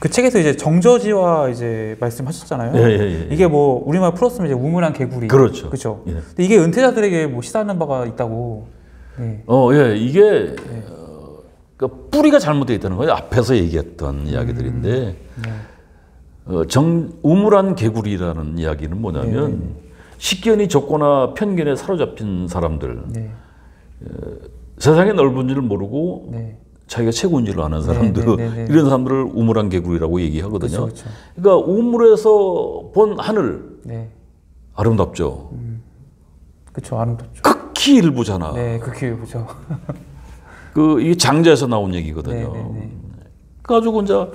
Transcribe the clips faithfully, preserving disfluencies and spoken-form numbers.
그 책에서 이제 정저지와 이제 말씀하셨잖아요. 예, 예, 예. 이게 뭐 우리말 풀었으면 이제 우물안 개구리. 그렇죠. 그렇죠. 예. 근데 이게 은퇴자들에게 뭐 시사하는 바가 있다고. 네. 어, 예, 이게 네. 어, 그러니까 뿌리가 잘못되어 있다는 거예요. 앞에서 얘기했던 음, 이야기들인데 네. 어, 정 우물안 개구리라는 이야기는 뭐냐면 네, 네, 네. 식견이 좁거나 편견에 사로잡힌 사람들, 네. 어, 세상의 넓은 줄 모르고. 네. 자기가 최고인 줄 아는 사람들, 네네네네. 이런 사람들을 우물안 개구리라고 얘기하거든요. 그쵸, 그쵸. 그러니까 우물에서 본 하늘, 네. 아름답죠. 음, 그렇죠, 아름답죠. 극히 일부잖아. 네, 극히 일부죠. 그 이게 장자에서 나온 얘기거든요. 네네네. 그래가지고 이제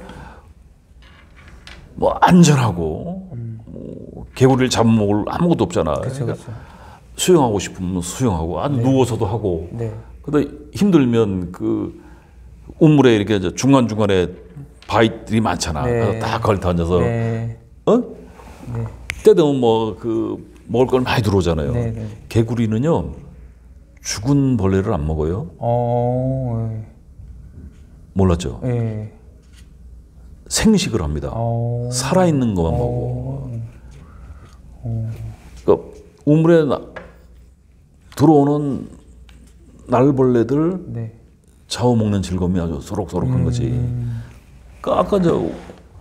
뭐 안전하고 음. 뭐 개구리를 잡아먹을 아무것도 없잖아. 그쵸, 그러니까 그쵸. 수영하고 싶으면 수영하고, 아, 네. 누워서도 하고. 네. 근데 힘들면 그 우물에 이렇게 이제 중간중간에 바위들이 많잖아. 네. 다 걸터 앉아서. 네. 어? 네. 때 되면 뭐 그 먹을 걸 많이 들어오잖아요. 네, 네. 개구리는요, 죽은 벌레를 안 먹어요. 어, 네. 몰랐죠? 네. 생식을 합니다. 어. 살아있는 것만 어. 먹고. 어. 그러니까 우물에 나, 들어오는 날벌레들, 네. 잡아먹는 즐거움이 아주 소록소록한 음. 거지. 그러니까 아까 저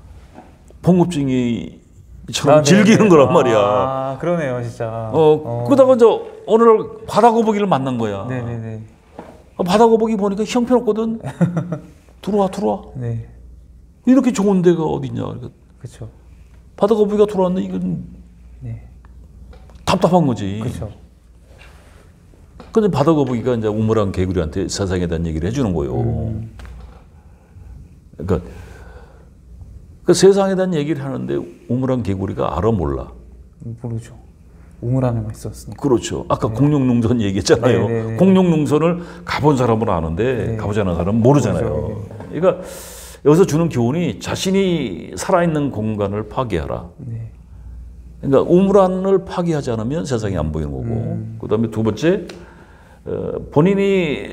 봉급쟁이처럼 아, 즐기는 거란 말이야. 아, 그러네요, 진짜. 어, 어. 그러다가 저 어느 날 바다거북이를 만난 거야. 네네네. 바다거북이 보니까 형편없거든. 들어와, 들어와. 네. 이렇게 좋은 데가 어딨냐. 그렇죠. 바다거북이가 들어왔는데 이건 네. 답답한 거지. 그렇죠. 근데 바다거북이가 이제 우물안 개구리한테 세상에 대한 얘기를 해주는 거예요. 음. 그러니까 그 세상에 대한 얘기를 하는데 우물안 개구리가 알아 몰라? 모르죠. 우물안에만 있었으니까. 그렇죠. 아까 네. 공룡능선 얘기했잖아요. 네네네. 공룡능선을 가본 사람은 아는데 네. 가보지 않은 사람은 모르잖아요. 모르죠. 그러니까 여기서 주는 교훈이 자신이 살아있는 공간을 파괴하라. 네. 그러니까 우물안을 파괴하지 않으면 세상이 안 보이는 거고 음. 그다음에 두 번째 어, 본인이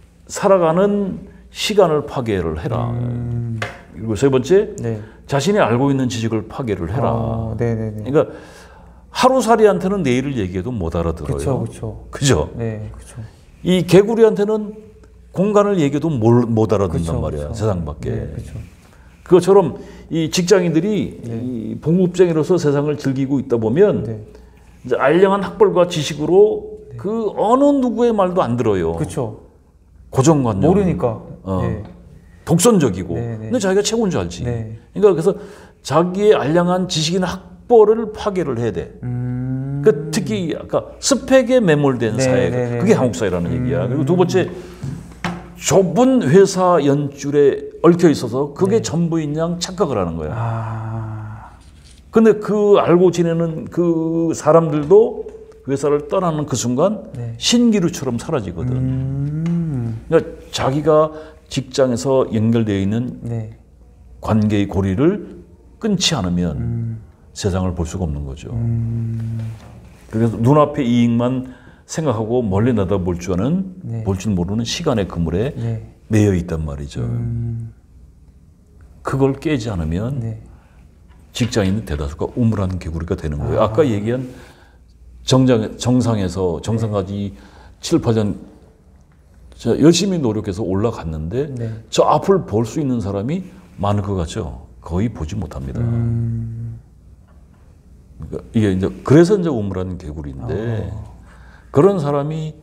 살아가는 시간을 파괴를 해라. 음. 그리고 세 번째 네. 자신이 알고 있는 지식을 파괴를 해라. 아, 네네네. 그러니까 하루살이한테는 내일을 얘기해도 못 알아들어요. 그렇죠, 그렇죠. 그죠? 네, 그렇죠. 이 개구리한테는 공간을 얘기해도 못 알아듣는단 그쵸, 말이야. 그쵸. 세상 밖에. 네, 그렇죠. 그것처럼 이 직장인들이 네. 이 봉급쟁이로서 세상을 즐기고 있다 보면 네. 이제 알량한 학벌과 지식으로 네. 그 어느 누구의 말도 안 들어요. 그렇죠. 고정관념. 모르니까. 어. 네. 독선적이고. 네, 네. 근데 자기가 최고인 줄 알지. 네. 그러니까 그래서 자기의 알량한 지식이나 학벌을 파괴를 해야 돼. 음... 그러니까 특히 아까 스펙에 매몰된 네, 사회, 네, 네. 그게 한국 사회라는 음... 얘기야. 그리고 두 번째, 좁은 회사 연줄에 얽혀 있어서 그게 네. 전부인 양 착각을 하는 거야. 아... 근데 그 알고 지내는 그 사람들도 회사를 떠나는 그 순간 네. 신기루처럼 사라지거든. 음... 그러니까 자기가 직장에서 연결되어 있는 네. 관계의 고리를 끊지 않으면 음... 세상을 볼 수가 없는 거죠. 음... 그래서 눈앞의 이익만 생각하고 멀리 내다볼 줄 아는 네. 볼 줄 모르는 시간의 그물에 네. 매여 있단 말이죠. 음... 그걸 깨지 않으면 네. 직장인 대다수가 우물안 개구리가 되는 거예요. 아... 아까 얘기한 정장, 정상에서 정상까지 네. 칠, 팔 년 열심히 노력해서 올라갔는데 네. 저 앞을 볼 수 있는 사람이 많을 것 같죠. 거의 보지 못합니다. 음... 그러니까 이게 이제 그래서 이제 우물안 개구리인데 아... 그런 사람이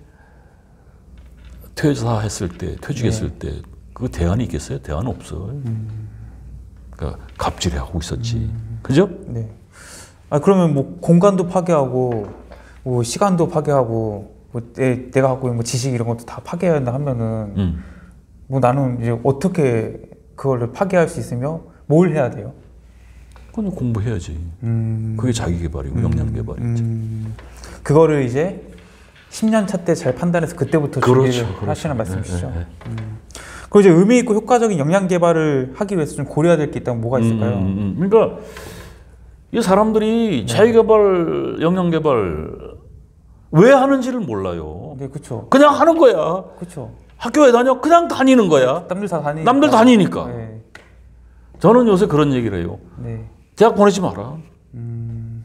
퇴사했을 때, 퇴직했을 네. 때 그 대안이 있겠어요? 대안 없어요. 음... 그러니까 갑질하고 있었지. 음... 그죠? 네. 아 그러면 뭐 공간도 파괴하고 뭐 시간도 파괴하고 뭐 내, 내가 갖고 있는 뭐 지식 이런 것도 다 파괴해야 한다 하면은 음. 뭐 나는 이제 어떻게 그거를 파괴할 수 있으며 뭘 해야 돼요? 그건 공부해야지. 음. 그게 자기 개발이고 음. 역량 개발이지. 음. 그거를 이제 십 년 차 때 잘 판단해서 그때부터 그렇죠, 준비를 그렇죠. 하시는 말씀이시죠. 네, 네, 네. 음. 그리고 이제 의미 있고 효과적인 역량 개발을 하기 위해서 좀 고려해야 될 게 있다면 뭐가 있을까요? 음, 음. 그러니까 이 사람들이 네. 자기 개발, 역량 개발 왜 하는지를 몰라요. 네, 그렇죠. 그냥 하는 거야. 그렇죠. 학교에 다녀 그냥 다니는 거야. 남들 다 다니니까. 남들 다니니까. 네. 저는 요새 그런 얘기를 해요. 네. 대학 보내지 마라. 음.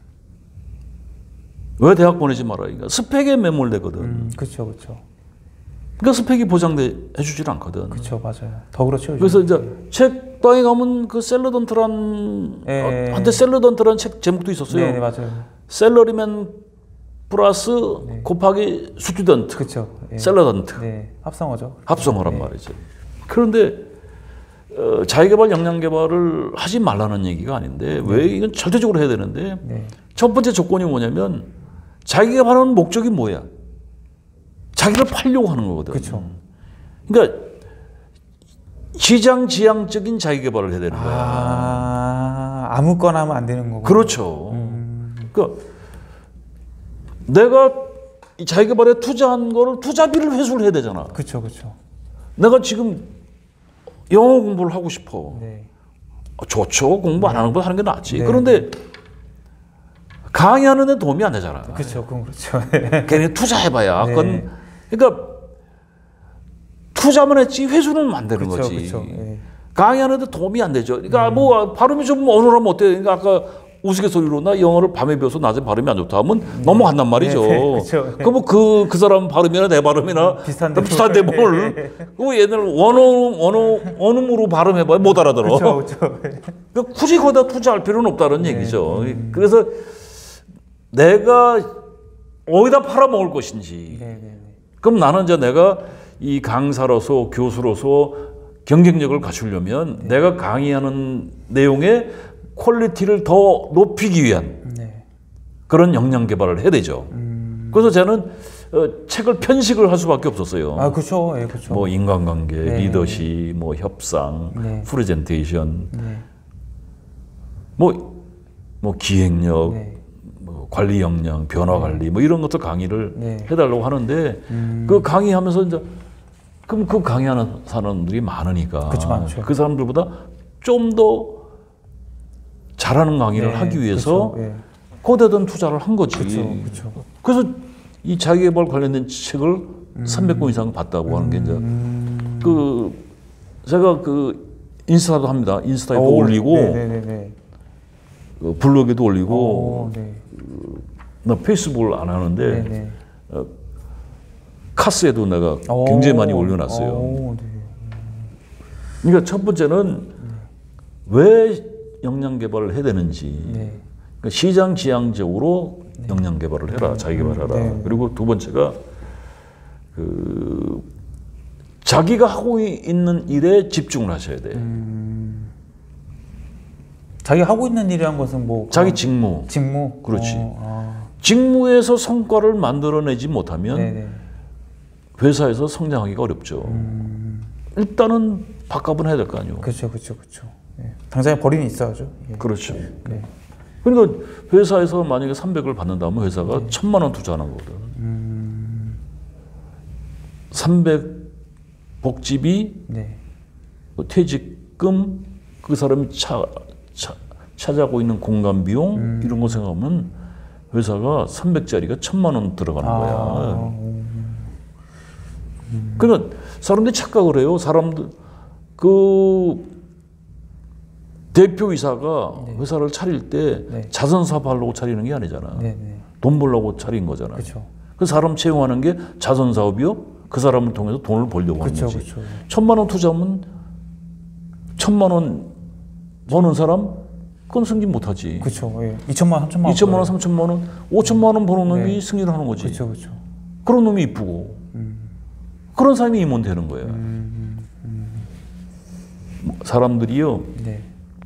왜 대학 보내지 마라? 그러니까 스펙에 매몰되거든. 음, 그렇죠, 그렇죠. 그러니까 스펙이 보장돼 해주질 않거든. 그렇죠, 맞아요. 더 그렇죠. 요즘. 그래서 이제 책 방에 가면 그 셀러던트란 네. 어, 한때 셀러던트란 책 제목도 있었어요. 네, 네, 맞아요. 셀러리맨 플러스 네. 곱하기 스튜던트. 그렇죠. 예. 셀러던트. 네, 합성어죠. 합성어란 네. 말이죠. 그런데 어, 자기개발, 역량개발을 하지 말라는 얘기가 아닌데 왜 이건 절대적으로 해야 되는데 네. 첫 번째 조건이 뭐냐면 자기개발하는 목적이 뭐야? 자기를 팔려고 하는 거거든. 그렇죠. 그러니까 시장 지향적인 자기개발을 해야 되는 거야. 아, 아무거나 하면 안 되는 거고. 그렇죠. 음. 그러니까 내가 이 자기개발에 투자한 거를 투자비를 회수를 해야 되잖아. 그렇죠, 그렇죠. 내가 지금 영어 공부를 하고 싶어. 네. 아, 좋죠. 공부 안 하는 것보다 하는 게 낫지. 네. 그런데 강의하는 데 도움이 안 되잖아. 그렇죠, 그건 그렇죠. 괜히 투자해봐야. 네. 그건 그러니까 투자만 했지 회수는 안 되는 그렇죠, 거지. 그렇죠. 예. 강의하는데 도움이 안 되죠. 그러니까 음. 뭐 발음이 좀 어눌하면 어때? 그러니까 아까 우스갯소리로 나 영어를 밤에 배워서 낮에 발음이 안 좋다 하면 네. 넘어간단 말이죠. 네, 그렇죠. 그럼 그, 그 사람 발음이나 내 발음이나 비슷한데, 비슷한데 뭘. 그 얘들 원어, 원어, 원음으로 발음해봐야 못 알아들어. 그렇죠, 그렇죠. 그러니까 굳이 거기다 투자할 필요는 없다는 네. 얘기죠. 음. 그래서 내가 어디다 팔아먹을 것인지. 네, 네, 네. 그럼 나는 이제 내가 이 강사로서 교수로서 경쟁력을 갖추려면 네. 내가 강의하는 내용의 퀄리티를 더 높이기 위한 네. 그런 역량 개발을 해야 되죠. 음. 그래서 저는 어, 책을 편식을 할 수밖에 없었어요. 아, 그렇죠. 예, 그렇죠. 뭐 인간관계, 네. 리더십, 뭐 협상, 네. 프레젠테이션, 네. 뭐, 뭐 기획력, 네. 뭐 관리 역량, 변화 관리, 뭐 이런 것들 강의를 네. 해달라고 하는데 음. 그 강의하면서 이제 그럼 그 강의하는 사람들이 많으니까 그쵸, 많죠. 그 사람들보다 좀 더 잘하는 강의를 네, 하기 위해서 그쵸, 예. 거대한 투자를 한 거지. 그렇죠, 그렇죠. 그래서 이 자기개발 관련된 책을 음. 삼백 권 이상 봤다고 하는 게 이제 음. 그 제가 그 인스타도 합니다. 인스타에도 오, 올리고 네네네. 그 블로그에도 올리고 오, 네. 나 페이스북을 안 하는데 네네. 어, 카스에도 내가 오, 굉장히 많이 올려놨어요. 오, 네. 그러니까 첫 번째는 왜 역량 개발을 해야 되는지. 네. 그러니까 시장 지향적으로 역량 개발을 해라, 자기 개발하라. 네. 그리고 두 번째가 그 자기가 하고 있는 일에 집중을 하셔야 돼. 음. 자기 하고 있는 일이란 것은 뭐 자기 그런 직무. 직무. 그렇지. 어, 직무에서 성과를 만들어내지 아. 못하면 네네. 회사에서 성장하기가 어렵죠. 음. 일단은 밥값은 해야 될 거 아니에요. 그렇죠, 그렇죠, 그렇죠. 예. 당장에 벌이는 있어야죠. 예. 그렇죠. 네. 그러니까 회사에서 만약에 삼백을 받는다면 회사가 네. 천만 원 투자하는 거거든. 음. 삼백 복지비, 네. 그 퇴직금, 그 사람이 차, 차, 차지하고 있는 공간 비용 음. 이런 거 생각하면 회사가 삼백짜리가 천만 원 들어가는 아, 거야. 음. 그러니까 사람들이 착각을 해요. 사람들 그 대표이사가 네. 회사를 차릴 때 네. 자선사업 하려고 차리는 게 아니잖아. 네네. 돈 벌려고 차린 거잖아. 그렇죠. 그 사람 채용하는 게 자선사업이요. 그 사람을 통해서 돈을 벌려고 하는 그렇죠, 거지. 그렇죠. 천만 원 투자하면 천만 원 버는 사람 그건 승진 못하지. 그렇죠. 예. 이천만 원, 삼천만 원. 이천만 원, 삼천만 원, 오천만 원 버는 놈이 네. 승진을 하는 거지. 그렇죠, 그렇죠. 그런 놈이 이쁘고 음. 그런 사람이 임원 되는 거예요. 음, 음, 뭐 사람들이요. 네.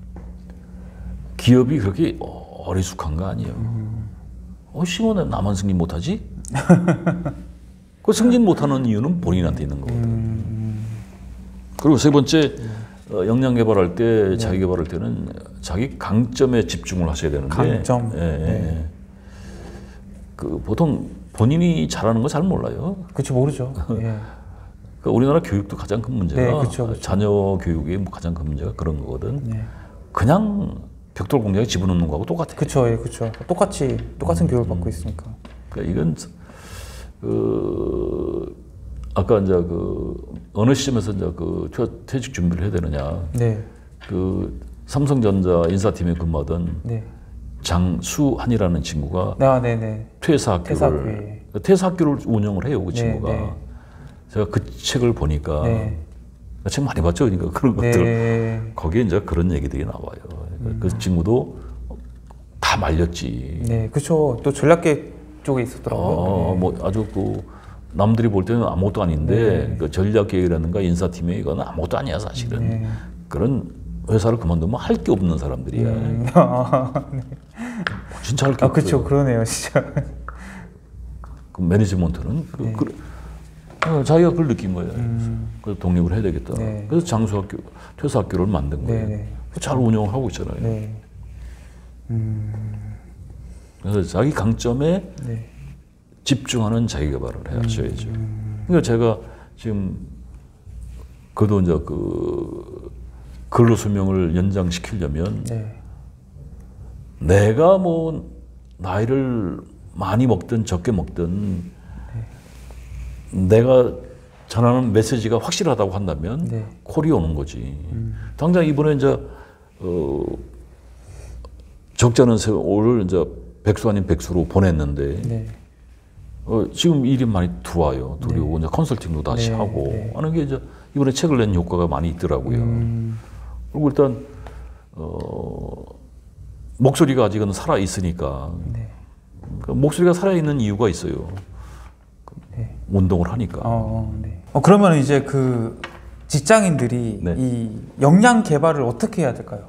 기업이 그렇게 어리숙한 거 아니에요. 음. 어, 시원해. 나만 승진 못하지? 그 승진 못하는 이유는 본인한테 있는 거거든. 음, 그리고 세 번째, 어, 역량 개발할 때, 네. 자기 개발할 때는 자기 강점에 집중을 하셔야 되는데. 강점. 예, 예, 네. 그 보통 본인이 잘하는 거 잘 몰라요. 그렇죠, 모르죠. 예. 그러니까 우리나라 교육도 가장 큰 문제가 네, 그쵸, 그쵸. 자녀 교육의 가장 큰 문제가 그런 거거든. 네. 그냥 벽돌 공장에 집어넣는 거하고 똑같아. 그렇죠, 예, 그렇죠. 똑같이 똑같은 음, 교육을 받고 있으니까. 그러니까 이건 그 아까 이제 그 어느 시점에서 이제 그 퇴- 퇴직 준비를 해야 되느냐. 네. 그 삼성전자 인사팀에 근무하던 네. 장수한이라는 친구가 아, 네네. 퇴사학교를 퇴사학교를 운영을 해요. 그 친구가. 네, 네. 제가 그 책을 보니까 네. 책 많이 봤죠. 그러니까 그런 것들 네. 거기에 이제 그런 얘기들이 나와요. 음. 그 친구도 다 말렸지. 네, 그렇죠. 또 전략계 쪽에 있었더라고요. 아, 네. 뭐 아주 그 남들이 볼 때는 아무것도 아닌데 네. 그 전략계획이라든가 인사팀에 이거는 아무것도 아니야 사실은. 네. 그런 회사를 그만두면 할 게 없는 사람들이야. 음. 아, 네. 진짜 할 게 아, 없어요. 그렇죠. 그러네요, 진짜. 그 매니지먼트는 그, 네. 그, 어, 자기가 그걸 느낀 거예요. 음. 그래서 독립을 해야 되겠다. 네. 그래서 장수학교, 퇴사학교를 만든 거예요. 네, 네. 잘 운영하고 있잖아요. 네. 음. 그래서 자기 강점에 네. 집중하는 자기 개발을 하셔야죠. 음. 그러니까 제가 지금 그도 이제 그 근로 수명을 연장시키려면 네. 내가 뭐 나이를 많이 먹든 적게 먹든 네. 내가 전하는 메시지가 확실하다고 한다면 네. 콜이 오는 거지. 음. 당장 이번에 이제 어 적지 않은 세월을 이제 백수 아닌 백수로 보냈는데 네. 어 지금 일이 많이 들어와요. 들어오고 네. 이제 컨설팅도 다시 네. 하고 네. 하는 게 이제 이번에 책을 낸 효과가 많이 있더라고요. 음. 그리고 일단 어 목소리가 아직은 살아 있으니까 네. 그러니까 목소리가 살아 있는 이유가 있어요. 네. 운동을 하니까. 어, 네. 어, 그러면 이제 그 직장인들이 네. 이 역량 개발을 어떻게 해야 될까요?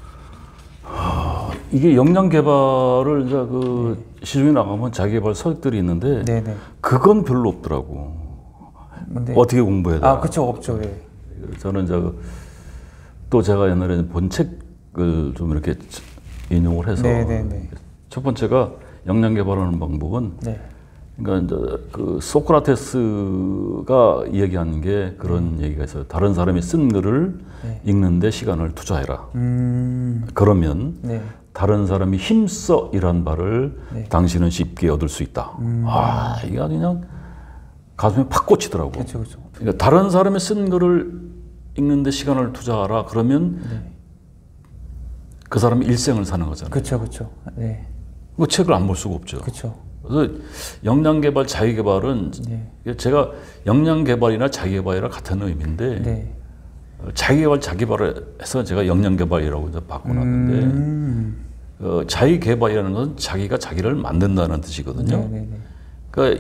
하, 이게 역량 개발을 이제 그 네. 시중에 나가면 자기 개발 서적들이 있는데 네네. 그건 별로 없더라고. 네. 어떻게 공부해야 되나? 아, 그렇죠, 없죠. 예. 저는 이제 또 제가 옛날에 본 책을 좀 이렇게 인용을 해서 네네네. 첫 번째가 역량 개발하는 방법은 네. 그러니까 이제 그 소크라테스가 이야기한 게 그런 음. 얘기가 있어요. 다른 사람이 쓴 글을 네. 읽는데 시간을 투자해라. 음. 그러면 네. 다른 사람이 힘써 일한 바를 네. 당신은 쉽게 얻을 수 있다. 음. 아, 이게 그냥 가슴에 팍 꽂히더라고. 그렇죠, 그렇죠. 그러니까 다른 사람이 쓴 글을 읽는데 시간을 투자하라. 그러면 네. 그 사람이 일생을 사는 거잖아요. 그렇죠, 그렇죠. 네. 그 책을 안 볼 수가 없죠. 그렇죠. 그래서 역량 개발, 자기 개발은 네. 제가 역량 개발이나 자기 개발이랑 같은 의미인데 네. 자기 개발, 자기 개발을 해서 제가 역량 개발이라고 이제 바꿔놨는데 음. 어, 자기 개발이라는 것은 자기가 자기를 만든다는 뜻이거든요. 네, 네, 네. 그러니까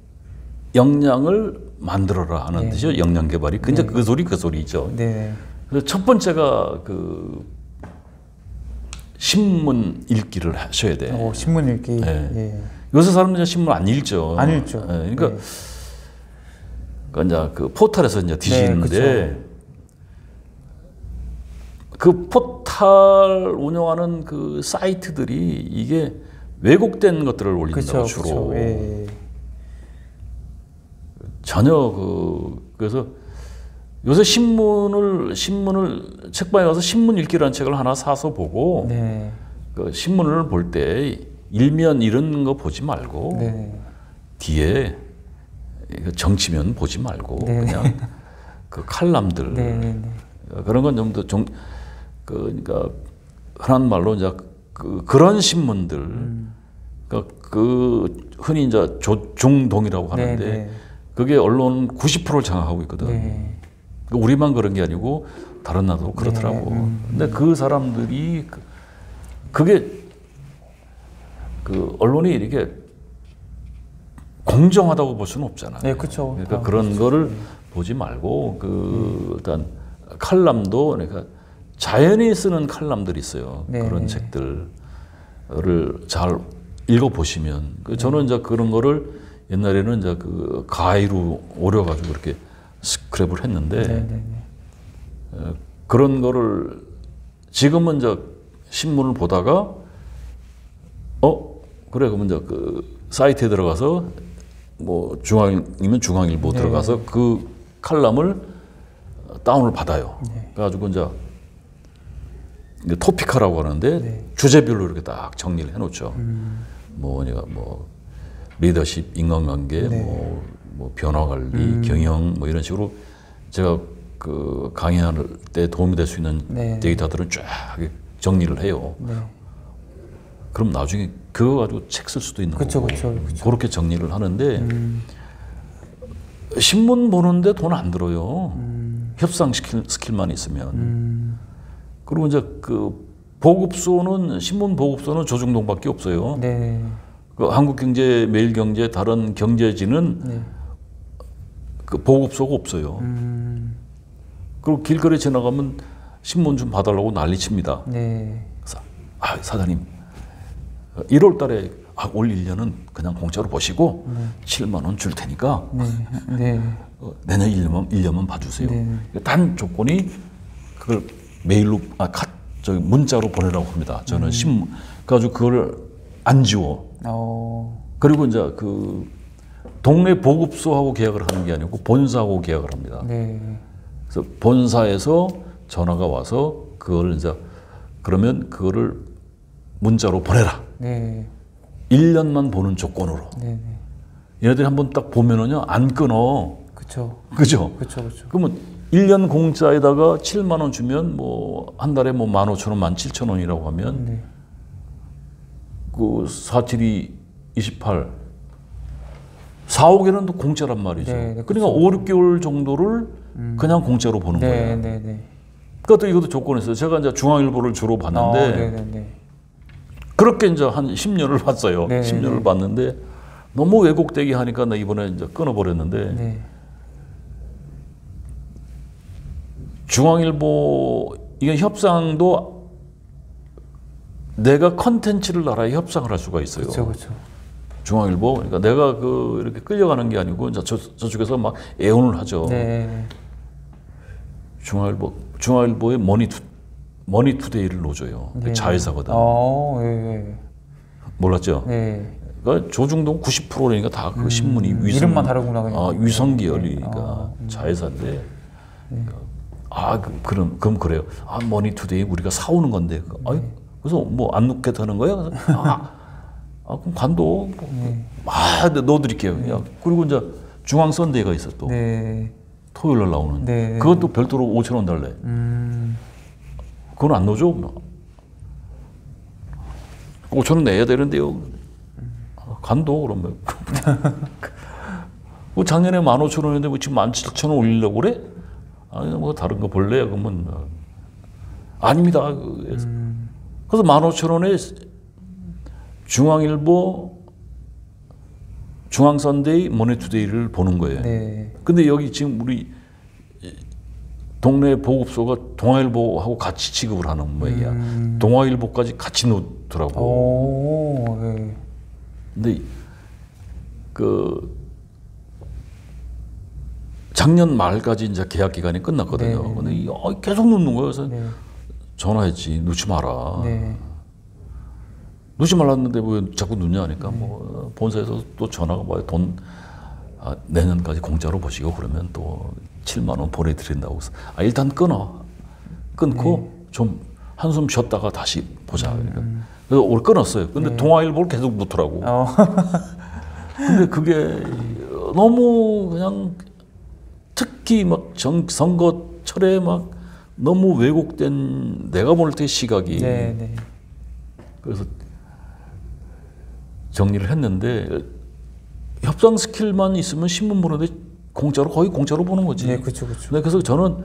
역량을 만들어라 하는 네. 뜻이죠. 역량 개발이. 근데 네. 그 소리 그 소리죠. 네. 그래서 첫 번째가 그 신문 읽기를 하셔야 돼. 오, 신문 읽기. 네. 예. 요새 사람들은 신문 안 읽죠. 안 읽죠. 네. 그러니까, 네. 그러니까 이제 그 포털에서 이제 뒤지는데 네, 그 포털 운영하는 그 사이트들이 이게 왜곡된 것들을 올린다고 그쵸, 주로. 그쵸. 예. 전혀 그 그래서 요새 신문을 신문을 책방에 가서 신문 읽기라는 책을 하나 사서 보고 네. 그 신문을 볼 때 일면 이런 거 보지 말고 네. 뒤에 정치면 보지 말고 네. 그냥 그 칼럼들 네, 네, 네. 그런 건 좀 더 좀 그러니까 흔한 말로 이제 그 그런 신문들 음. 그러니까 그 흔히 이제 조중동이라고 하는데 네, 네. 그게 언론 구십 퍼센트를 장악하고 있거든. 네. 우리만 그런 게 아니고 다른 나라도 그렇더라고. 네, 음. 근데 그 사람들이 그, 그게 그 언론이 이렇게 공정하다고 볼 수는 없잖아요. 네, 그렇죠. 그러니까 아, 그런 그렇죠. 거를 보지 말고 그 일단 칼럼도 그러니까 자연이 쓰는 칼럼들이 있어요. 네. 그런 책들을 잘 읽어 보시면 그 저는 이제 그런 거를 옛날에는 이제 그 가위로 오려가지고 이렇게 스크랩을 했는데 네, 네, 네. 어, 그런 거를 지금은 이제 신문을 보다가 어 그래 그러면 이제 그 사이트에 들어가서 뭐 중앙이면 중앙일보 네. 들어가서 그 칼럼을 다운을 받아요. 네. 그래가지고 이제 이제 토피카라고 하는데 네. 주제별로 이렇게 딱 정리를 해놓죠. 음. 뭐 내가 뭐 리더십, 인간관계, 네. 뭐, 뭐 변화관리, 음. 경영 뭐 이런 식으로 제가 그 강의할 때 도움이 될 수 있는 네. 데이터들은 쫙 정리를 해요. 네. 그럼 나중에 그거 가지고 책 쓸 수도 있는 그쵸, 거고. 그쵸, 그쵸. 그렇게 정리를 하는데 음. 신문 보는데 돈 안 들어요. 음. 협상 스킬, 스킬만 있으면. 음. 그리고 이제 그 보급소는 신문 보급소는 조중동밖에 없어요. 네. 그 한국경제, 매일경제, 다른 경제지는 네. 그 보급소가 없어요. 음. 그리고 길거리 지나가면 신문 좀 봐달라고 난리칩니다. 네. 사, 아, 사장님, 일월 달에 아, 올 일 년은 그냥 공짜로 보시고 네. 칠만 원 줄 테니까 네. 네. 어, 내년 일 년만, 일 년만 봐주세요. 네. 단 조건이 그걸 메일로, 아, 카, 저기 문자로 보내라고 합니다. 저는 음. 신문, 그래가지고 그걸 안 지워. 어. 그리고 이제 그 동네 보급소하고 계약을 하는 게 아니고 본사하고 계약을 합니다. 네. 그래서 본사에서 전화가 와서 그걸 이제 그러면 그거를 문자로 보내라. 네. 일 년만 보는 조건으로. 네. 네. 얘네들이 한번 딱 보면은요 안 끊어. 그쵸. 그죠? 그쵸, 그쵸. 그러면 일 년 공짜에다가 칠만 원 주면 뭐 한 달에 뭐 만 오천 원, 만 칠천 원이라고 하면 네. 그 사칠이 이십팔, 사억 개는 또 공짜란 말이죠. 네, 네, 그러니까 오, 육 개월 정도를 음. 그냥 공짜로 보는 네. 거예요. 네. 네. 그것도 이것도 조건이 있어요. 제가 이제 중앙일보를 주로 봤는데 어, 네. 네. 네. 그렇게 이제 한 십 년을 봤어요. 네, 십 년을 네. 봤는데 너무 왜곡되게 하니까 나 이번에 이제 끊어버렸는데 네. 중앙일보 이게 협상도 내가 컨텐츠를 나라에 협상을 할 수가 있어요. 그쵸, 그쵸. 중앙일보 그러니까 내가 그 이렇게 끌려가는 게 아니고 이제 저, 저쪽에서 막 애원을 하죠. 네. 중앙일보 중앙일보에 머니투 머니투데이를 넣어줘요. 네. 그 자회사거든. 어, 예. 몰랐죠? 네. 그러니까 조중동 구십 퍼센트니까 다 그 음, 신문이 위성, 이름만 다르구나, 그냥. 아, 위성 계열이니까 네. 아, 음. 자회사인데. 아, 그, 그럼 그럼 그래요. 아, 머니투데이 우리가 사오는 건데. 아이, 그래서 뭐 안 넣겠다는 거야? 그래서 아, 아 그럼 관둬. 뭐, 네. 아, 네, 넣어드릴게요. 그냥. 그리고 이제 중앙 선데이가 있어 또. 네. 토요일 날 나오는. 네. 그것도 별도로 오천 원 달래. 음. 그건 안 넣어줘? 오천 원 내야 되는데요. 간도 그러면. 뭐 작년에 만 오천 원인데 뭐 지금 만 칠천 원 올리려고 그래? 아니 뭐 다른 거 볼래? 그러면 아닙니다. 그래서 음. 만 오천 원에 중앙일보, 중앙선데이, 머니투데이를 보는 거예요. 네. 근데 여기 지금 우리 동네 보급소가 동아일보하고 같이 취급을 하는 모양이야. 음. 동아일보까지 같이 놓더라고. 오, 네. 근데 그 작년 말까지 이제 계약 기간이 끝났거든요. 네. 근데 이- 어, 계속 놓는 거예요. 그래서 네. 전화했지. 놓지 마라. 네. 놓지 말랐는데 왜 자꾸 놓냐 하니까 뭐 본사에서 또 전화가 와요. 돈 아, 내년까지 공짜로 보시고 그러면 또 칠만 원 보내드린다고 해서 아, 일단 끊어. 끊고 좀 한숨 쉬었다가 다시 보자. 그러니까. 그래서 오늘 끊었어요. 근데 동아일보를 계속 놓더라고. 어. 근데 그게 너무 그냥 특히 막 정, 선거철에 막 너무 왜곡된 내가 볼 때 시각이 네, 네. 그래서 정리를 했는데 협상 스킬만 있으면 신문 보는데 공짜로 거의 공짜로 보는 거지. 네, 그렇죠, 그렇죠. 네, 그래서 저는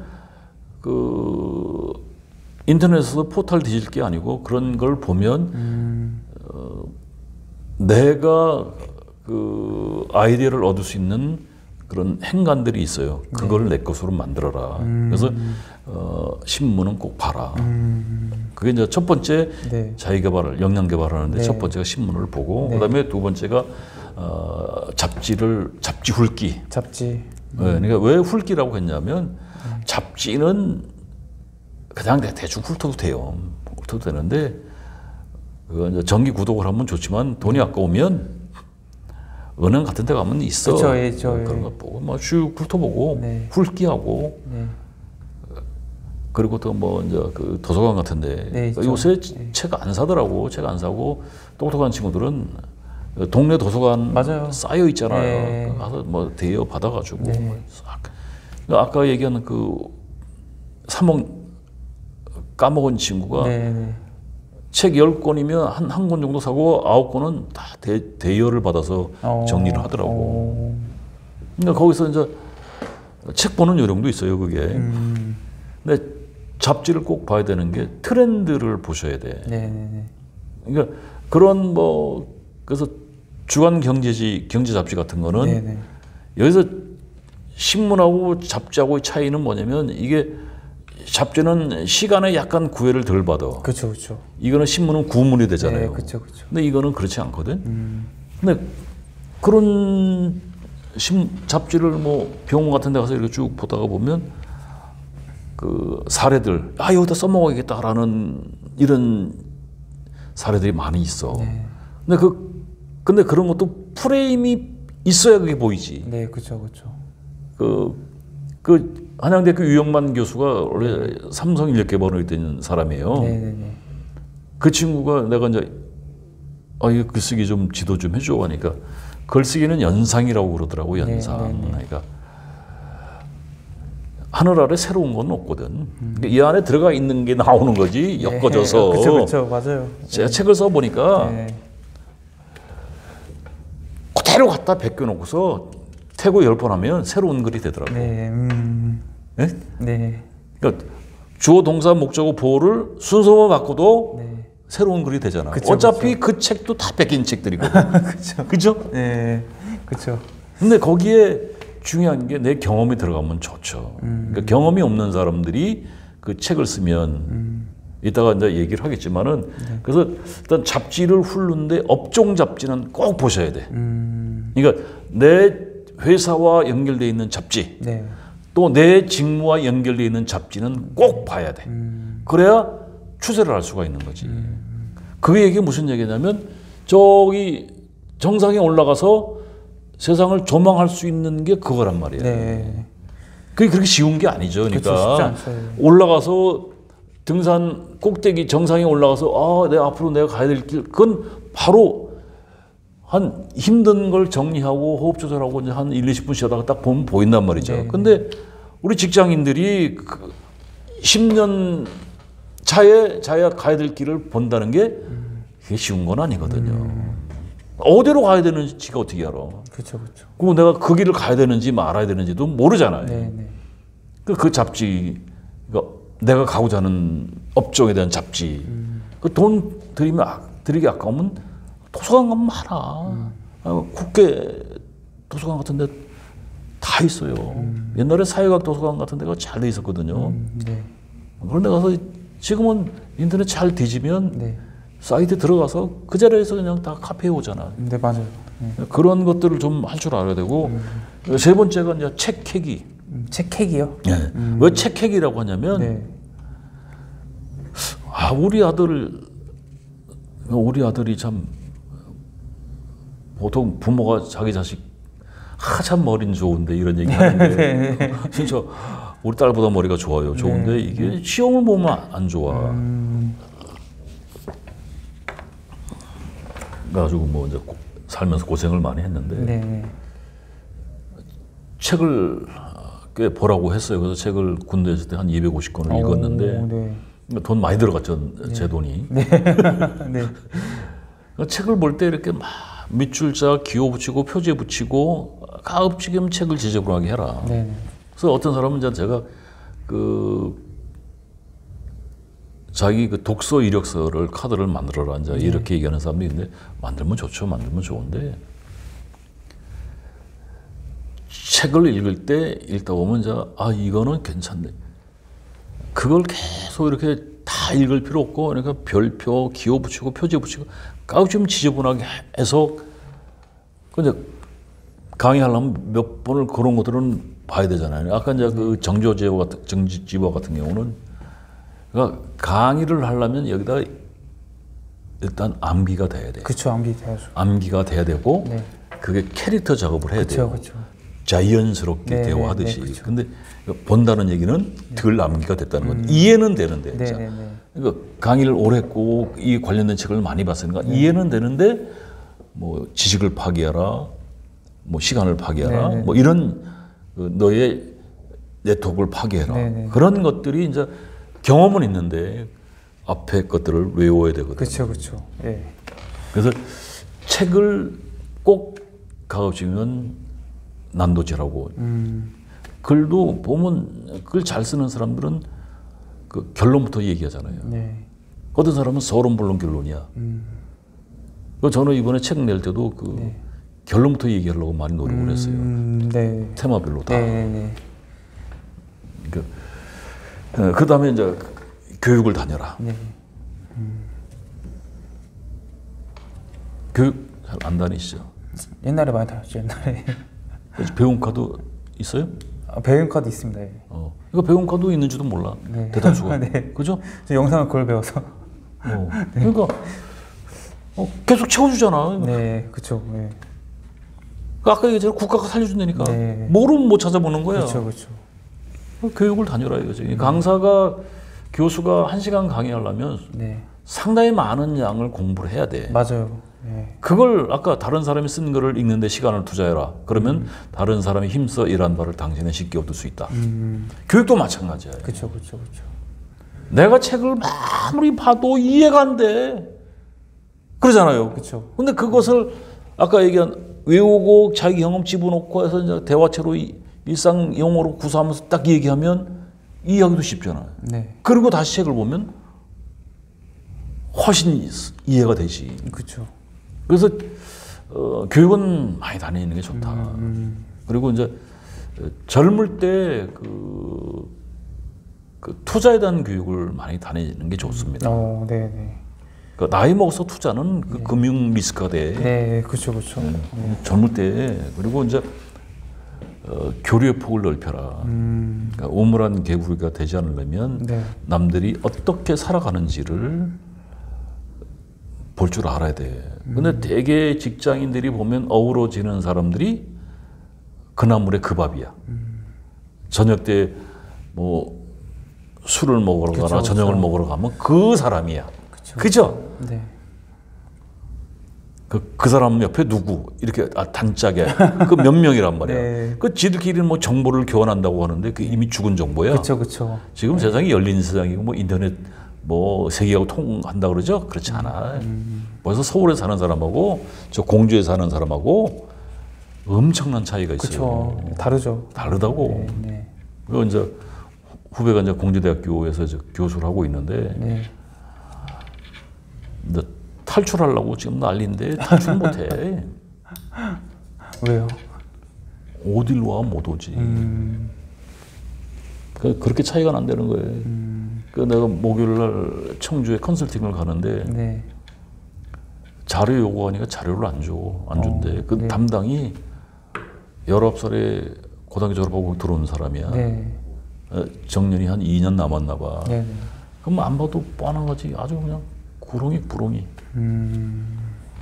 그 인터넷에서 포탈 뒤질 게 아니고 그런 걸 보면 음. 어, 내가 그 아이디어를 얻을 수 있는 그런 행간들이 있어요. 그걸 내 것으로 만들어라. 음. 그래서 어, 신문은 꼭 봐라. 음. 그게 이제 첫 번째 네. 자기 개발을 역량 개발하는데 네. 첫 번째가 신문을 보고 네. 그다음에 두 번째가 어, 잡지를 잡지 훑기. 잡지. 네, 그러니까 왜 훑기라고 했냐면 잡지는 그냥 내 대충 훑어도 돼요. 훑어도 되는데 그거 이제 정기 구독을 하면 좋지만 돈이 아까우면 은행 같은 데 가면 있어. 그쵸, 예, 저, 그런 예. 거 보고 막쭉 훑어보고 네. 훑기하고 네. 그리고 또 뭐 이제 그 도서관 같은데 네, 있죠. 요새 네. 책 안 사더라고. 책 안 사고 똑똑한 친구들은 동네 도서관 맞아요. 쌓여 있잖아요. 네. 가서 뭐 대여 받아가지고 네. 싹. 아까 얘기하는 그 사먹 까먹은 친구가 네네. 책 열 권이면 한 한 권 정도 사고 아홉 권은 다 대, 대여를 받아서 어, 정리를 하더라고. 어. 그러니까 거기서 이제 책 보는 요령도 있어요, 그게. 음. 근데 잡지를 꼭 봐야 되는 게 트렌드를 보셔야 돼. 네네네. 그러니까 그런 뭐 그래서 주간 경제지 경제 잡지 같은 거는 네네. 여기서 신문하고 잡지하고의 차이는 뭐냐면 이게 잡지는 시간에 약간 구애를 덜 받아. 그렇죠, 그렇죠. 이거는 신문은 구문이 되잖아요. 네, 그렇죠, 그렇죠. 근데 이거는 그렇지 않거든. 음. 근데 그런 신, 잡지를 뭐 병원 같은 데 가서 이렇게 쭉 보다가 보면 그 사례들, 아, 여기다 써먹어야겠다라는 이런 사례들이 많이 있어. 네. 근데 그, 근데 그런 것도 프레임이 있어야 그게 보이지. 네, 그렇죠, 그렇죠. 그, 그 한양대학교 유영만 교수가 원래 삼성 인력개발원에 있던 사람이에요. 네네네. 그 친구가 내가 이제 아, 이거 글쓰기 좀 지도 좀 해줘 하니까 글쓰기는 연상이라고 그러더라고, 연상. 네, 네, 네. 그러니까 하늘 아래 새로운 건 없거든. 음. 이 안에 들어가 있는 게 나오는 거지, 네, 엮어져서. 그렇죠, 그렇죠, 맞아요. 제가 네. 책을 써보니까 네. 그대로 갖다 베껴놓고서 태고 열 번 하면 새로운 글이 되더라고. 네, 음. 네? 네. 그러니까 주어, 동사, 목적어, 보어를 순서만 바꿔도 네. 새로운 글이 되잖아. 그쵸, 어차피 그쵸. 그 책도 다 뺏긴 책들이거든. 그렇죠. 그죠? 네, 그렇죠. 근데 거기에 중요한 게 내 경험이 들어가면 좋죠. 음. 그러니까 경험이 없는 사람들이 그 책을 쓰면 음. 이따가 이제 얘기를 하겠지만은 네. 그래서 일단 잡지를 훑는데 업종 잡지는 꼭 보셔야 돼. 음. 그러니까 내 회사와 연결되어 있는 잡지, 네. 또 내 직무와 연결되어 있는 잡지는 꼭 봐야 돼. 음. 그래야 추세를 알 수가 있는 거지. 음. 그 얘기 무슨 얘기냐면 저기 정상에 올라가서 세상을 조망할 수 있는 게 그거란 말이에요. 네. 그게 그렇게 쉬운 게 아니죠. 그러니까 그렇죠, 쉽지 않죠. 올라가서 등산 꼭대기 정상에 올라가서 아, 내 앞으로 내가 가야 될 길, 그건 바로 한 힘든 걸 정리하고 호흡 조절하고 이제 한 일, 이십 분 쉬다가 딱 보면 보인단 말이죠. 네. 근데 우리 직장인들이 그 십 년 차에 자기가 가야 될 길을 본다는 게 그게 쉬운 건 아니거든요. 음. 어디로 가야 되는지가 어떻게 알아? 그렇죠, 그렇죠. 그리고 내가 그 길을 가야 되는지 말아야 되는지도 모르잖아요. 네, 네. 그, 그 잡지, 그러니까 내가 가고자 하는 업종에 대한 잡지, 음. 그 돈 들이면 아, 들이기 아까우면 도서관 가면 많아. 음. 어, 국회 도서관 같은 데 다 있어요. 음. 옛날에 사회과학 도서관 같은 데가 잘 돼 있었거든요. 음, 네. 그런데 가서 지금은 인터넷 잘 뒤지면 네. 사이트 들어가서 그 자리에서 그냥 다 카피해 오잖아. 네, 맞아요. 네. 그런 것들을 좀 할 줄 알아야 되고 음. 세 번째가 이제 책 캐기. 음, 책 캐기요? 네. 음. 왜 책 캐기라고 하냐면 네. 아, 우리 아들 우리 아들이 참 보통 부모가 자기 자식 아, 참 머리는 좋은데 이런 얘기 하는데 진짜 우리 딸보다 머리가 좋아요. 좋은데 네. 이게 시험을 보면 안 좋아. 음. 그래가지고 뭐 이제 고, 살면서 고생을 많이 했는데 네. 책을 꽤 보라고 했어요. 그래서 책을 군대에 있을 때 한 이백오십 권을 오, 읽었는데 네. 돈 많이 들어갔죠. 제 돈이. 네. 네. 책을 볼 때 이렇게 막 밑줄자 기호 붙이고 표제 붙이고 가급적이면 책을 지저분하게 해라. 네. 그래서 어떤 사람은 이제 제가 그 자기 그 독서 이력서를 카드를 만들어라 이제 네. 이렇게 얘기하는 사람도 있는데 만들면 좋죠. 만들면 좋은데 책을 읽을 때 읽다 보면 이제 아 이거는 괜찮네. 그걸 계속 이렇게 다 읽을 필요 없고 그러니까 별표 기호 붙이고 표제 붙이고 가급적이면 지저분하게 해서 근데 강의하려면 몇 번을 그런 것들은 봐야 되잖아요. 아까 이제 그 정조지와 같은 정지지와 같은 경우는 그러니까 강의를 하려면 여기다 일단 암기가 돼야 돼요. 그렇죠, 암기 돼야죠. 암기가 돼야 되고 네. 그게 캐릭터 작업을 해야 그쵸, 돼요. 그쵸. 자연스럽게 네, 대화하듯이. 네, 그쵸. 근데 본다는 얘기는 덜 암기가 됐다는 건 음. 이해는 되는데. 네, 자, 네, 네. 그러니까 강의를 오래 했고 이 관련된 책을 많이 봤으니까 네. 이해는 되는데 뭐 지식을 파기하라, 뭐 시간을 파기하라, 네, 네. 뭐 이런 그 너의 네트워크를 파괴해라. 네네. 그런 것들이 이제 경험은 있는데 앞에 것들을 외워야 되거든요. 그렇죠, 그렇죠. 예. 그래서 책을 꼭 가급적이면 난도질하고 음. 글도 보면 글 잘 쓰는 사람들은 그 결론부터 얘기하잖아요. 네. 어떤 사람은 서론 본론 결론이야. 음. 그 저는 이번에 책 낼 때도 그 네. 결론부터 얘기하려고 많이 노력을 했어요. 음, 네. 테마별로 다. 네, 네. 그, 그 다음에 이제 교육을 다녀라. 네. 교육 잘 안 다니시죠? 옛날에 많이 다녔죠, 옛날에. 배움카도 있어요? 아, 배움카도 있습니다. 예. 어. 이거 배움카도 있는지도 몰라. 네. 대다수가. 네. 그죠? 저 영상을 그걸 배워서. 어. 그러니까 어, 계속 채워주잖아. 네, 그렇죠. 예. 아까 얘기했잖아. 국가가 살려준다니까. 네. 모르면 못 찾아보는 거야. 그렇죠, 그렇죠. 교육을 다녀라 이거지. 강사가 교수가 한 시간 강의하려면 네, 상당히 많은 양을 공부를 해야 돼. 맞아요. 예. 그걸 아까 다른 사람이 쓴 거를 읽는데 시간을 투자해라. 그러면 음. 다른 사람이 힘써 일한 바를 당신은 쉽게 얻을 수 있다. 음. 교육도 마찬가지야. 그렇죠, 그렇죠, 그렇죠. 내가 책을 아무리 봐도 이해가 안 돼. 그러잖아요. 그렇죠. 근데 그것을 아까 얘기한 외우고 자기 경험 집어넣고 해서 이제 대화체로 일상 용어로 구사하면서 딱 얘기하면 이해하기도 쉽잖아요. 네. 그리고 다시 책을 보면 훨씬 이해가 되지. 그렇죠. 그래서 어, 교육은 많이 다니는 게 좋다. 음, 음. 그리고 이제 젊을 때 그, 그 투자에 대한 교육을 많이 다니는 게 좋습니다. 어, 네, 네. 그 나이 먹어서 투자는 그 네. 금융 리스크가 돼. 네, 그렇죠, 그렇죠. 네. 네. 젊을 때 그리고 이제 어, 교류의 폭을 넓혀라. 음. 그러니까 오물한 개구리가 되지 않으려면 네. 남들이 어떻게 살아가는지를 볼 줄 알아야 돼. 근데 음. 대개 직장인들이 보면 어우러지는 사람들이 그 나물의 그 밥이야. 음. 저녁 때 뭐 술을 먹으러 그쵸, 가나 저녁을 그쵸. 먹으러 가면 그 사람이야. 그쵸. 그죠? 네. 그, 그 사람 옆에 누구 이렇게 아, 단짝에 그 몇 명이란 말이야. 네. 그 지들끼리는 뭐 정보를 교환한다고 하는데 그 이미 죽은 정보야. 그렇죠, 그렇죠. 지금 세상이 열린 세상이고 뭐 인터넷 뭐 세계하고 통한다 그러죠? 그렇지 않아. 음. 벌써 서울에 사는 사람하고 저 공주에 사는 사람하고 엄청난 차이가 있어요. 그렇죠. 다르죠. 다르다고. 네, 네. 그리고 이제 후배가 이제 공주대학교에서 이제 교수를 하고 있는데 네. 이제 탈출하려고 지금 난리인데 탈출 못해. 왜요? 어디로 와 못 오지. 음. 그 그렇게 차이가 난다는 거예요. 음. 그 내가 목요일 날 청주에 컨설팅을 가는데 네. 자료 요구하니까 자료를 안 줘. 안 준대. 어, 그 네. 담당이 열아홉 살에 고등학교 졸업하고 들어온 사람이야. 네. 어, 정년이 한 이 년 남았나 봐. 네. 네. 그럼 안 봐도 뻔한 거지. 아주 그냥 구렁이 구렁이. 음.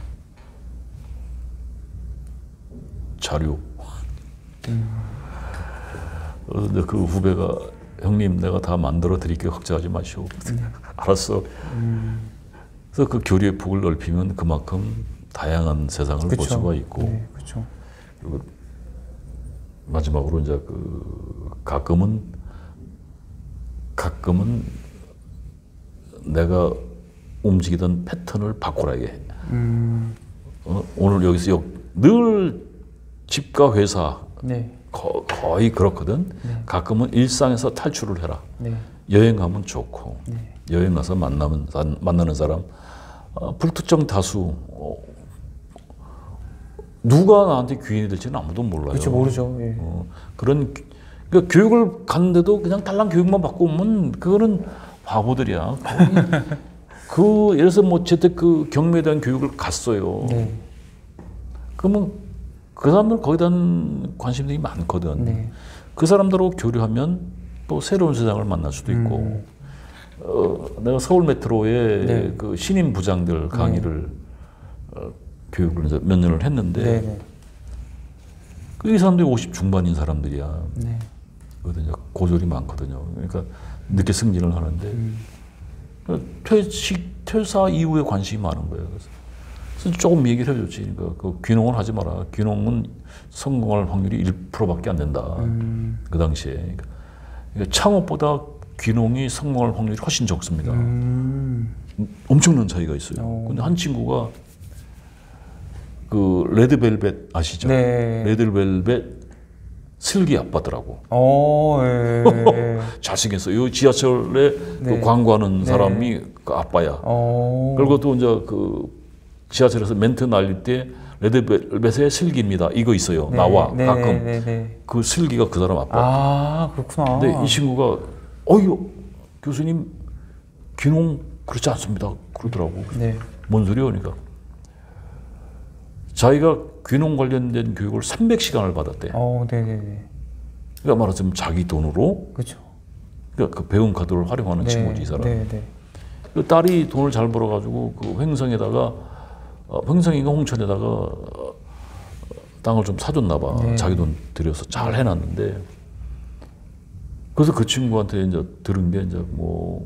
자료. 음. 어, 근데 그 후배가 형님 내가 다 만들어 드릴게요. 걱정하지 마시오. 알았어. 음. 그래서 그 교류의 폭을 넓히면 그만큼 다양한 세상을 볼 그쵸. 수가 있고. 네, 그렇죠. 그리고 마지막으로 이제 그 가끔은 가끔은 내가 움직이던 패턴을 바꾸라 해. 음. 어, 오늘 여기서 여, 늘 집과 회사 네. 거, 거의 그렇거든. 네. 가끔은 일상에서 탈출을 해라. 네. 여행 가면 좋고 네. 여행 가서 만나면 만나는 사람 어, 불특정 다수 어, 누가 나한테 귀인이 될지는 아무도 몰라요. 그렇죠, 모르죠. 예. 어, 그런 그러니까 교육을 갔는데도 그냥 달랑 교육만 받고 오면 그거는 바보들이야. 거의 그 예를 들어서 뭐 재테크 경매에 대한 교육을 갔어요. 네. 그러면 그 사람들 거기에 대한 관심들이 많거든. 네. 그 사람들하고 교류하면 또 새로운 세상을 만날 수도 있고. 음. 어, 내가 서울 메트로에 네. 그 신임 부장들 강의를 어, 교육을 이제 몇 년을 했는데 네. 네. 그 이 사람들이 오십 중반인 사람들이야. 네. 거든요. 고졸이 많거든요. 그러니까 늦게 승진을 하는데 음. 퇴직 퇴사 이후에 관심이 많은 거예요. 그래서, 그래서 조금 얘기를 해줬지. 그러니까 그 귀농을 하지 마라. 귀농은 성공할 확률이 일 퍼센트밖에 안 된다. 음. 그 당시에. 그러니까 창업보다 귀농이 성공할 확률이 훨씬 적습니다. 음. 엄청난 차이가 있어요. 오. 근데 한 친구가 그 레드벨벳 아시죠? 네. 레드벨벳 슬기 아빠더라고. 어, 예. 잘생겼어요. 이 지하철에 네. 그 광고하는 네. 사람이 그 아빠야. 어. 그리고 또 이제 그 지하철에서 멘트 날릴 때 레드벨벳의 슬기입니다. 이거 있어요. 네. 나와 네. 가끔 네. 네. 그 슬기가 그 사람 아빠. 아, 그렇구나. 근데 이 친구가 어유 교수님 귀농 그렇지 않습니다. 그러더라고. 네. 뭔 소리야? 그러니까 자기가 귀농 관련된 교육을 삼백 시간을 받았대. 어, 네, 네, 네. 그러니까 말하자면 자기 돈으로 그렇죠. 그러니까 그 배움 카드를 활용하는 네. 친구지 이 사람. 네, 네. 그 딸이 돈을 잘 벌어가지고 그 횡성에다가 어, 횡성인가 홍천에다가 어, 땅을 좀 사줬나 봐. 네. 자기 돈 들여서 잘 해놨는데 그래서 그 친구한테 이제 들은 게 이제 뭐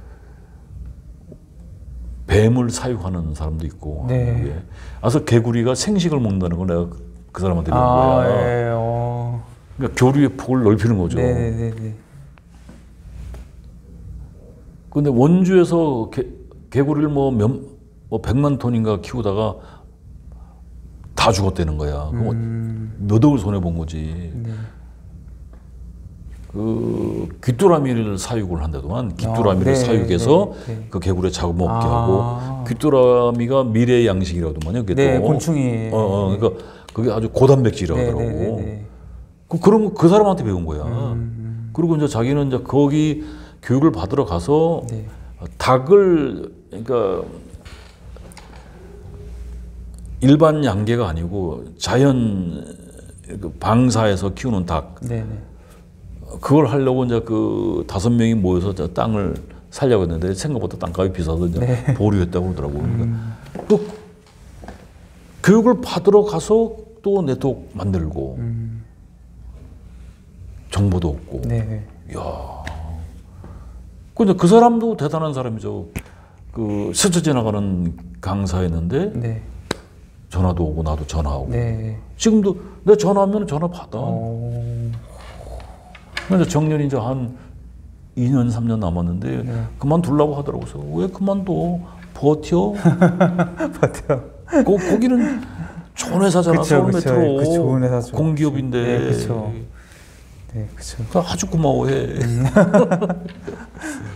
뱀을 사육하는 사람도 있고. 네. 예. 그래서 개구리가 생식을 먹는다는 걸 내가 그 사람한테 배운 아, 거야. 예, 어. 그러니까 교류의 폭을 넓히는 거죠. 네, 네, 네, 네. 근데 원주에서 개, 개구리를 뭐 몇, 뭐 백만 톤인가 키우다가 다 죽었다는 거야. 그럼 음. 몇 억을 손해 본 거지. 네. 그 귀뚜라미를 사육을 한다더만 귀뚜라미를 아, 네, 사육해서 네, 네. 그 개구리에 잡아먹게 아. 하고 귀뚜라미가 미래의 양식이라더만요. 그게 네, 또. 곤충이. 어, 어, 그러니까 그게 아주 고단백질이라고 네, 하더라고. 네, 네, 네. 그, 그런 거 그 사람한테 배운 거야. 음. 그리고 이제 자기는 이제 거기 교육을 받으러 가서 네. 닭을 그러니까 일반 양계가 아니고 자연 그 방사에서 키우는 닭 네, 네. 그걸 하려고 이제 그 다섯 명이 모여서 저 땅을 살려고 했는데 생각보다 땅값이 비싸서 이제 네. 보류했다고 그러더라고. 음. 그러니까 또 교육을 받으러 가서 또 네트워크 만들고 음. 정보도 얻고. 네, 네. 이야. 근데 그 사람도 대단한 사람이죠. 그 스쳐 지나가는 강사였는데 네. 전화도 오고 나도 전화하고. 네. 지금도 내가 전화하면 전화 받아. 어. 근데 정년이 이제 한 이 년, 삼 년 남았는데 네. 그만두려고 하더라고요. 그래서 왜 그만둬? 버텨? 버텨. 거, 거기는 좋은 회사잖아. 그쵸, 서울 그쵸. 메트로. 그 좋은 회사죠. 공기업인데. 네, 그쵸. 네, 그렇죠. 그러니까 아주 고마워해.